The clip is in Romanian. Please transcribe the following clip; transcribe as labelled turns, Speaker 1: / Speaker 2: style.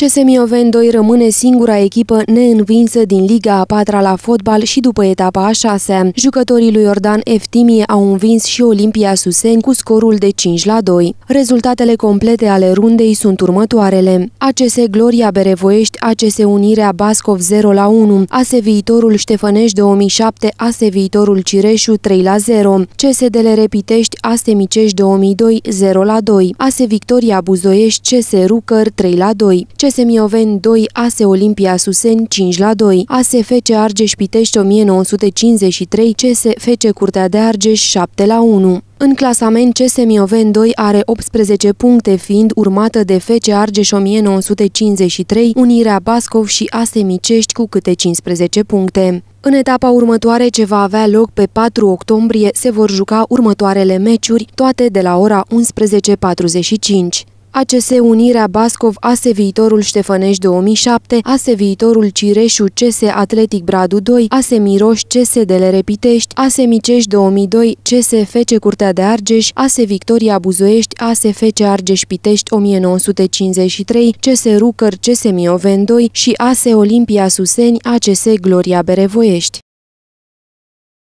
Speaker 1: CS Mioveni 2 rămâne singura echipă neînvinsă din Liga a 4-a la fotbal și după etapa a 6-a. Jucătorii lui Iordan Eftimie au învins și Olimpia Suseni cu scorul de 5-2. Rezultatele complete ale rundei sunt următoarele: ACS Gloria Berevoiești, ACS Unirea Bascov 0-1, AS Viitorul Ștefănești 2007, AS Viitorul Cireșu 3-0, CSDL Repitești, AS Micești 2002 0-2, AS Victoria Buzoiești, CS Rucăr 3-2, CS Mioveni 2, AS Olimpia Suseni 5-2, AS FC Argeș Pitești 1953, CS FC Curtea de Argeș 7-1. În clasament, CS Mioveni 2 are 18 puncte, fiind urmată de FC Argeș 1953, Unirea Bascov și AS Micești cu câte 15 puncte. În etapa următoare, ce va avea loc pe 4 octombrie, se vor juca următoarele meciuri, toate de la ora 11:45. ACS Unirea Bascov, AS Viitorul Ștefănești 2007, AS Viitorul Cireșu, CS Atletic Bradu 2, AS Miroș, CSDL Repitești, AS Micești 2002, CS FC Curtea de Argeș, AS Victoria Buzoiești, AS FC Argeș Pitești 1953, CS Rucăr, CS Mioveni 2 și AS Olimpia Suseni, ACS Gloria Berevoiești.